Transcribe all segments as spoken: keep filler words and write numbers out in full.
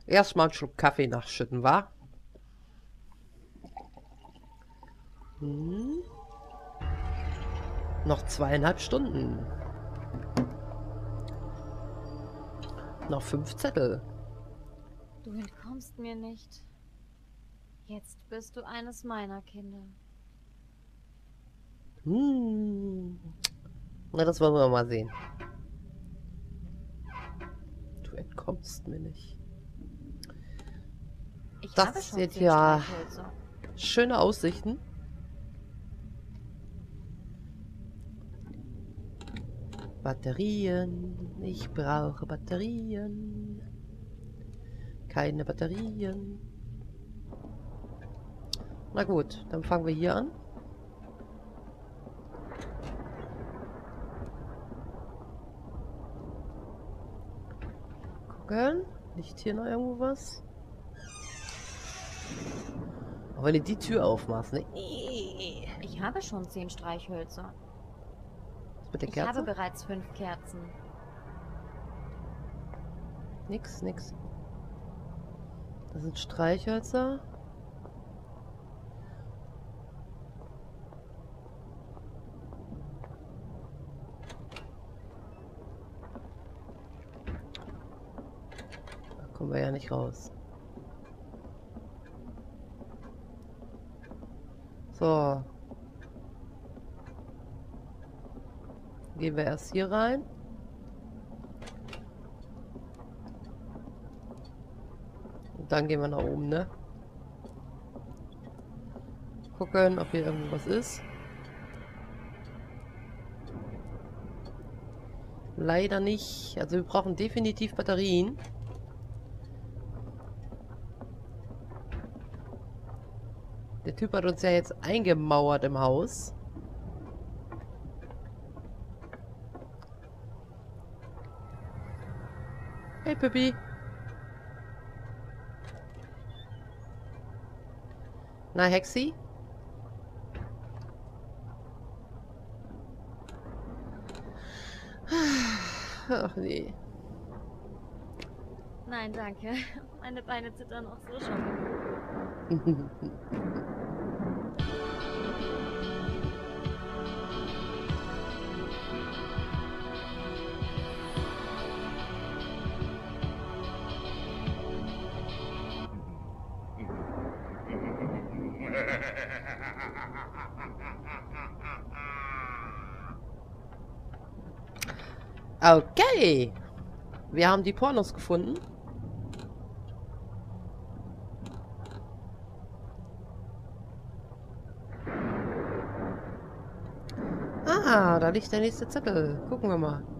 Erstmal einen Schluck Kaffee nachschütten, wa? Hm. Noch zweieinhalb Stunden. Noch fünf Zettel. Du entkommst mir nicht. Jetzt bist du eines meiner Kinder. Hm. Na, das wollen wir mal sehen. Du entkommst mir nicht. Ich habe Das schon sind zehn ja Streichhölzer. schöne Aussichten. Batterien. Ich brauche Batterien. Keine Batterien. Na gut, dann fangen wir hier an. Gucken. Liegt hier noch irgendwo was? Aber wenn du die Tür aufmachst, ne? Ich habe schon zehn Streichhölzer. Was mit der Ich habe Kerze? bereits fünf Kerzen. Nix, nix. Das sind Streichhölzer. Da kommen wir ja nicht raus. So. Gehen wir erst hier rein. Und dann gehen wir nach oben, ne? Gucken, ob hier irgendwas ist. Leider nicht. Also wir brauchen definitiv Batterien. Der Typ hat uns ja jetzt eingemauert im Haus. Hey Pippi. Na Hexi? Ach nee. Nein, danke. Meine Beine zittern auch so schon. Okay. Wir haben die Pornos gefunden. Ah, da liegt der nächste Zettel. Gucken wir mal.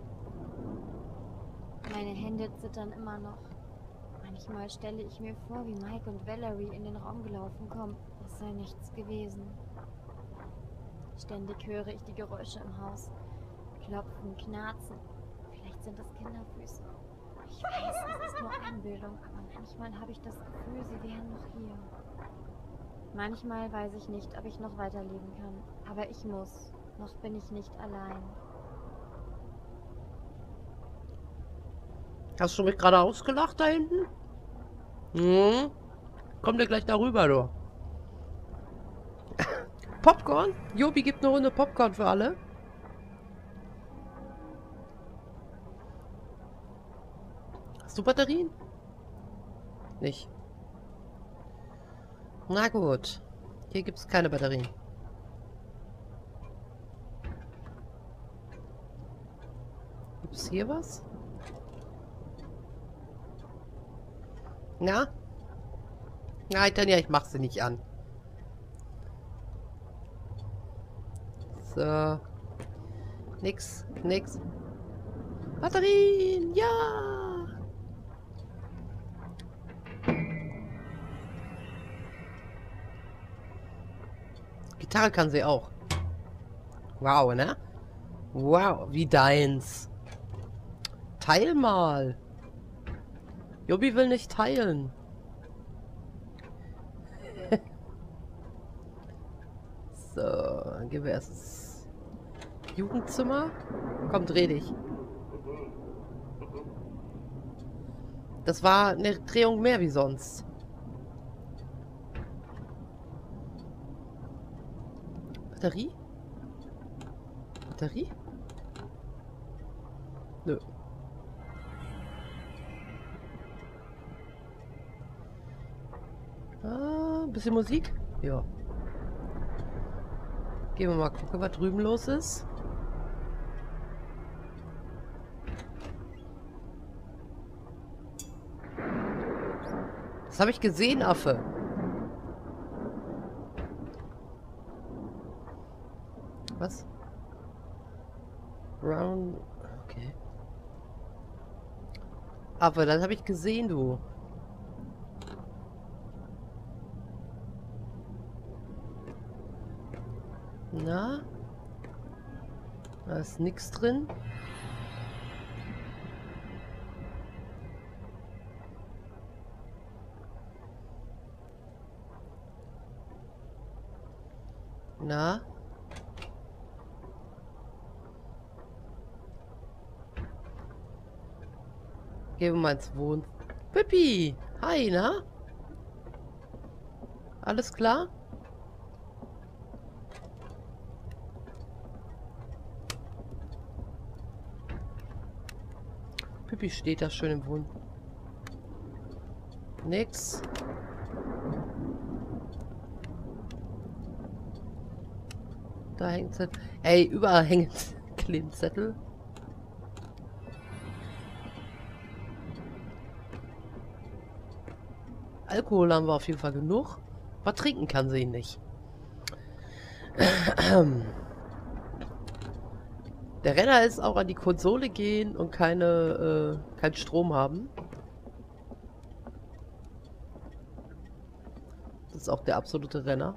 Meine Hände zittern immer noch. Manchmal stelle ich mir vor, wie Mike und Valerie in den Raum gelaufen kommen. Es sei nichts gewesen. Ständig höre ich die Geräusche im Haus. Klopfen, knarzen. Vielleicht sind das Kinderfüße. Ich weiß, es ist nur Einbildung, aber manchmal habe ich das Gefühl, sie wären noch hier. Manchmal weiß ich nicht, ob ich noch weiterleben kann. Aber ich muss. Noch bin ich nicht allein. Hast du mich gerade ausgelacht da hinten? Hm? Komm dir gleich darüber, du. Popcorn? Jobi gibt eine Runde Popcorn für alle. Hast du Batterien? Nicht. Na gut. Hier gibt es keine Batterien. Gibt es hier was? Na? Nein, Tanja, ich mach sie nicht an. So. Nix, nix. Batterien, ja! Gitarre kann sie auch. Wow, ne? Wow, wie deins. Teil mal. Jobi will nicht teilen. So, dann gehen wir erst ins Jugendzimmer. Komm, dreh dich. Das war eine Drehung mehr wie sonst. Batterie? Batterie? Nö. Ah, ein bisschen Musik? Ja. Gehen wir mal gucken, was drüben los ist. Das habe ich gesehen, Affe. Was? Round. Okay. Aber das habe ich gesehen, du. Na? Da ist nichts drin. Na? Gehen wir mal ins Wohn... Pippi! Hi, na? Alles klar? Pippi steht da schön im Wohn... Nix. Da hängt Zettel. Ey, überall hängen Klemmzettel. Alkohol haben wir auf jeden Fall genug. Aber trinken kann sie nicht. Der Renner ist auch an die Konsole gehen und keine, äh, keinen Strom haben. Das ist auch der absolute Renner.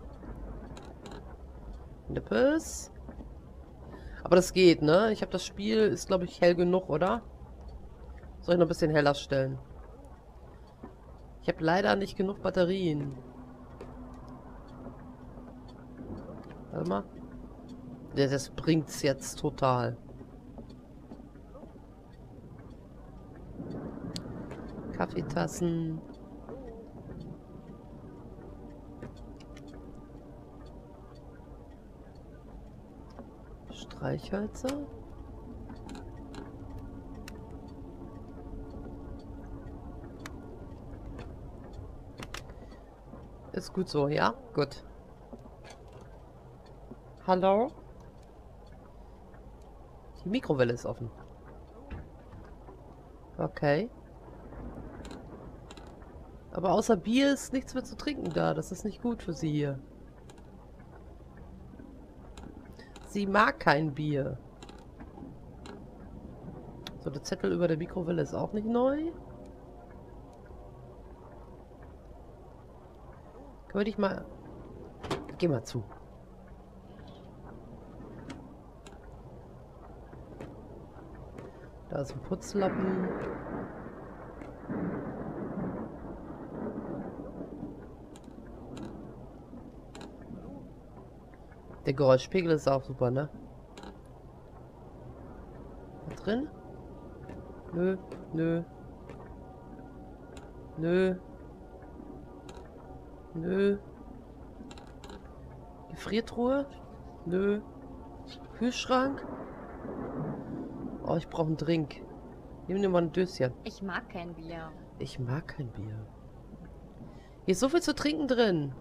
Nippes. Aber das geht, ne? Ich habe das Spiel, ist glaube ich hell genug, oder? Soll ich noch ein bisschen heller stellen? Ich habe leider nicht genug Batterien. Warte mal. Das, das bringt's jetzt total. Kaffeetassen. Streichhölzer. Ist gut so, ja? Gut. Hallo? Die Mikrowelle ist offen. Okay. Aber außer Bier ist nichts mehr zu trinken da. Das ist nicht gut für sie hier. Sie mag kein Bier. So, der Zettel über der Mikrowelle ist auch nicht neu. Können wir dich mal... Geh mal zu. Da ist ein Putzlappen. Der Geräuschpegel ist auch super, ne? Was drin? Nö, nö. Nö. Nö. Gefriertruhe? Nö. Kühlschrank? Oh, ich brauche einen Drink. Nimm dir mal ein Döschen. Ich mag kein Bier. Ich mag kein Bier. Hier ist so viel zu trinken drin.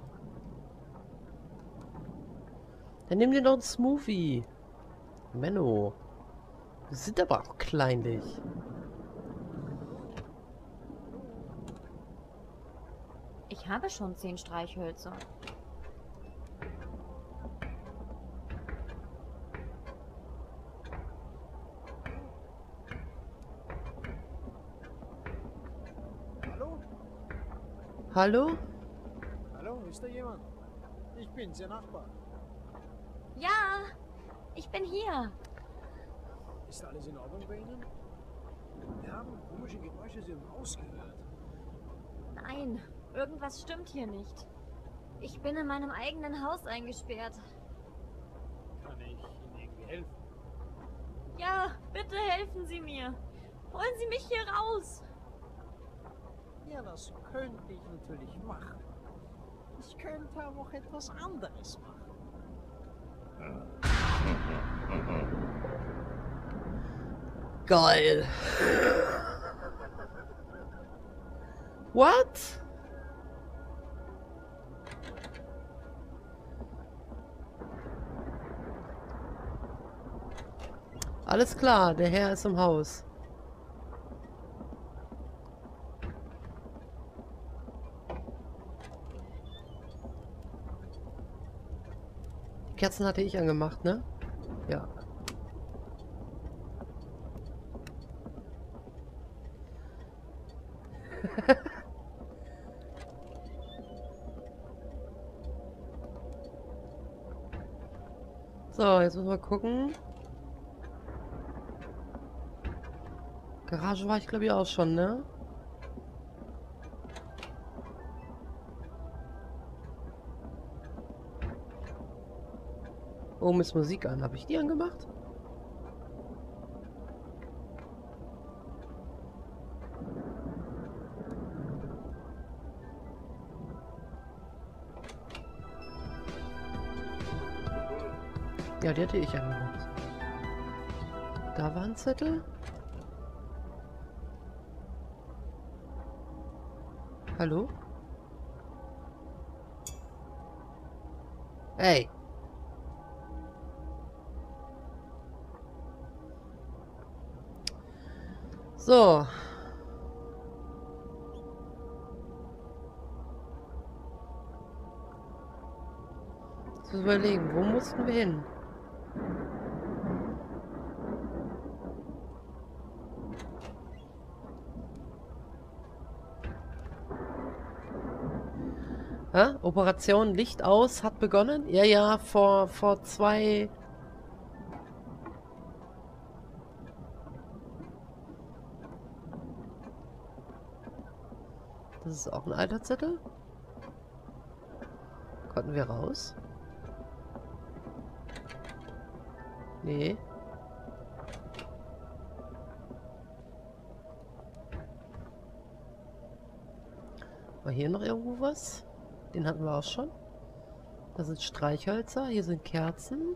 Dann nimm dir noch einen Smoothie. Menno. Wir sind aber auch kleinlich. Ich habe schon zehn Streichhölzer. Hallo? Hallo? Hallo, ist da jemand? Ich bin's, Ihr Nachbar. Ja, ich bin hier. Ist alles in Ordnung bei Ihnen? Wir haben komische Geräusche aus Ihrem Haus gehört. Nein, irgendwas stimmt hier nicht. Ich bin in meinem eigenen Haus eingesperrt. Kann ich Ihnen irgendwie helfen? Ja, bitte helfen Sie mir. Holen Sie mich hier raus. Ja, das könnte ich natürlich machen. Ich könnte aber auch etwas anderes machen. Geil. What? Alles klar, der Herr ist im Haus. Die Kerzen hatte ich angemacht, ne? Ja. So, jetzt müssen wir gucken. Garage war ich glaube ich auch schon, ne? Oben ist Musik an. Habe ich die angemacht? Ja, die hatte ich angemacht. Da war ein Zettel. Hallo? Hey. So. Jetzt müssen wir überlegen, wo mussten wir hin? Hä? Operation Licht aus hat begonnen? Ja, ja, vor, vor zwei... Das ist auch ein alter Zettel. Konnten wir raus? Nee. War hier noch irgendwo was? Den hatten wir auch schon. Da sind Streichhölzer, hier sind Kerzen.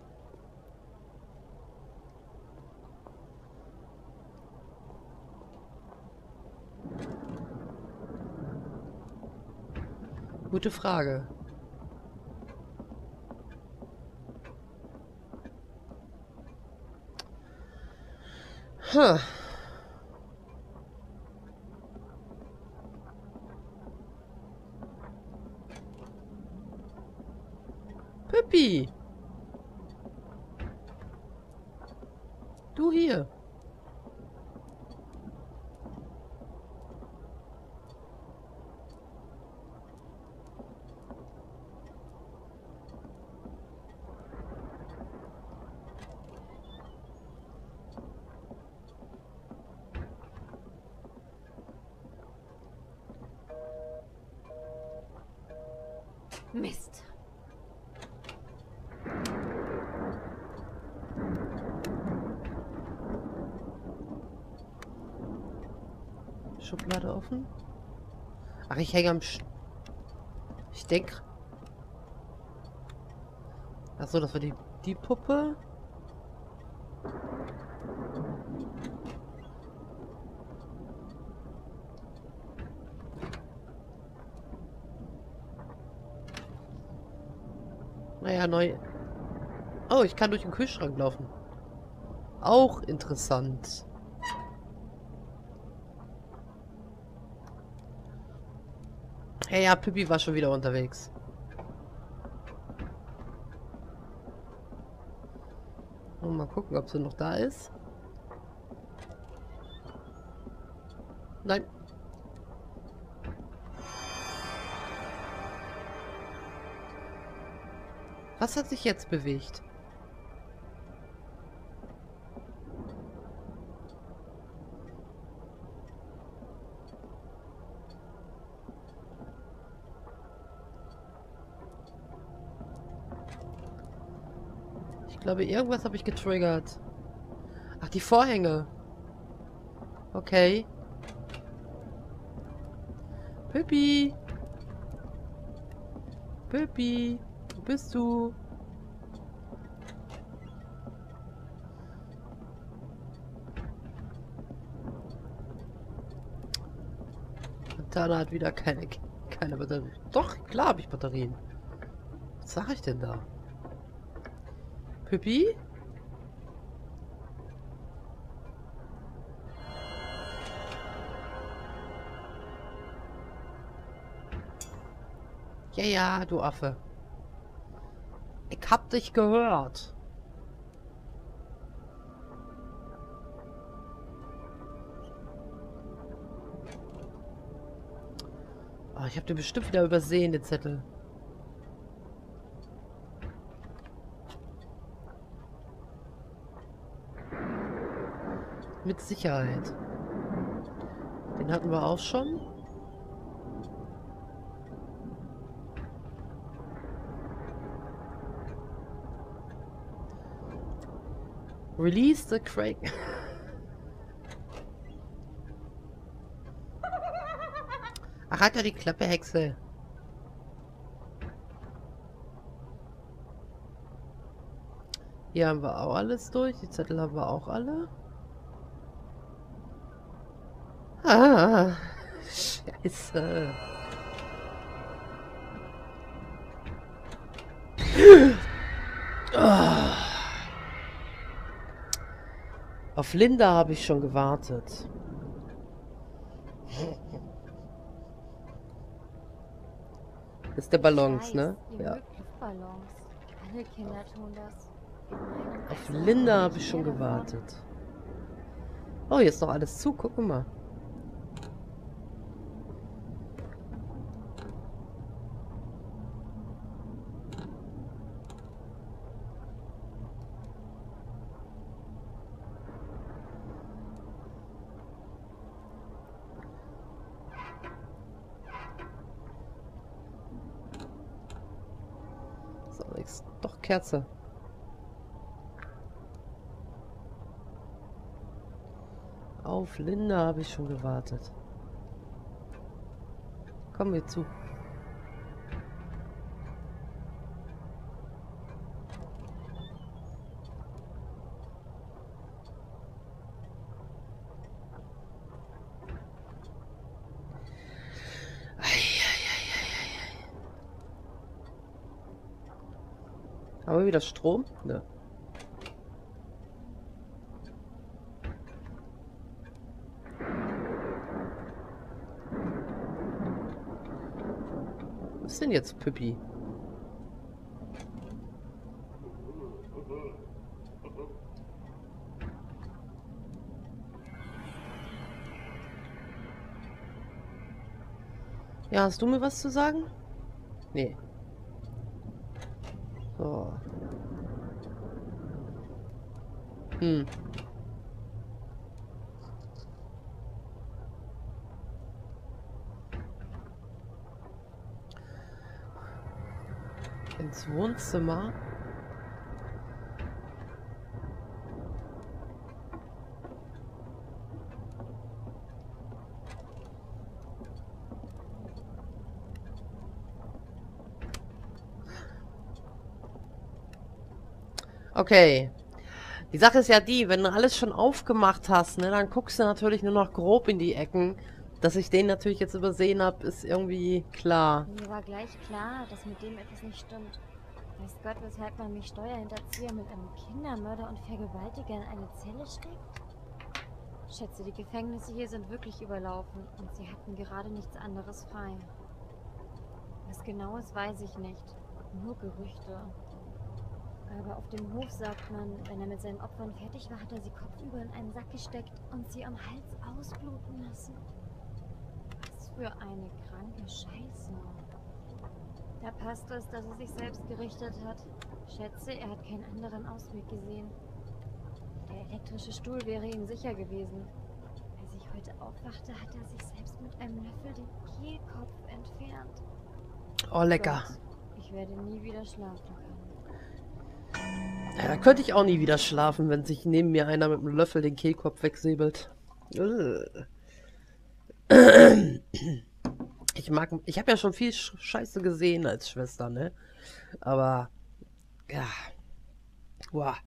Gute Frage. Huh. Pippi! Du hier! Mist. Schublade offen. Ach, ich hänge am Sch Ich denke... Achso, das war die, die Puppe. Naja, neu... Oh, ich kann durch den Kühlschrank laufen. Auch interessant. Ja, ja, Pippi war schon wieder unterwegs. Und mal gucken, ob sie noch da ist. Nein. Was hat sich jetzt bewegt? Ich glaube, irgendwas habe ich getriggert. Ach, die Vorhänge. Okay. Püppi. Püppi. Wo bist du? Tana hat wieder keine, keine Batterien. Doch, klar habe ich Batterien. Was sage ich denn da? Püppi? Ja, ja, du Affe. Ich hab dich gehört. Oh, ich hab den bestimmt wieder übersehen, den Zettel. Mit Sicherheit. Den hatten wir auch schon. Release the Craig. Ach, hat ja die Klappe, Hexe. Hier haben wir auch alles durch. Die Zettel haben wir auch alle. Ah, Scheiße. Oh. Auf Linda habe ich schon gewartet. Das ist der Ballons, Scheiß, ne? Ihr Ja. mögt Luftballons. Alle Kinder tun das. Auf Linda habe ich schon gewartet. Oh, hier ist noch alles zu. Guck mal. So, nix. Doch Kerze. Auf Linda habe ich schon gewartet. Komm mir zu. Haben wir wieder Strom? Ne. Was ist denn jetzt, Püppi? Ja, hast du mir was zu sagen? Nee. So. Hm. Ins Wohnzimmer. Okay. Die Sache ist ja die, wenn du alles schon aufgemacht hast, ne, dann guckst du natürlich nur noch grob in die Ecken. Dass ich den natürlich jetzt übersehen habe, ist irgendwie klar. Mir war gleich klar, dass mit dem etwas nicht stimmt. Weiß Gott, weshalb man mich Steuerhinterzieher mit einem Kindermörder und Vergewaltiger in eine Zelle steckt? Schätze, die Gefängnisse hier sind wirklich überlaufen und sie hatten gerade nichts anderes frei. Was Genaues weiß ich nicht. Nur Gerüchte. Aber auf dem Hof sagt man, wenn er mit seinen Opfern fertig war, hat er sie kopfüber in einen Sack gesteckt und sie am Hals ausbluten lassen. Was für eine kranke Scheiße. Da passt es, dass er sich selbst gerichtet hat. Schätze, er hat keinen anderen Ausweg gesehen. Der elektrische Stuhl wäre ihm sicher gewesen. Als ich heute aufwachte, hat er sich selbst mit einem Löffel den Kehlkopf entfernt. Oh, lecker. Gott, ich werde nie wieder schlafen können. Ja, da könnte ich auch nie wieder schlafen, wenn sich neben mir einer mit einem Löffel den Kehlkopf wegsäbelt. Ich mag, ich habe ja schon viel Sch- Scheiße gesehen als Schwester, ne? Aber, ja, wow.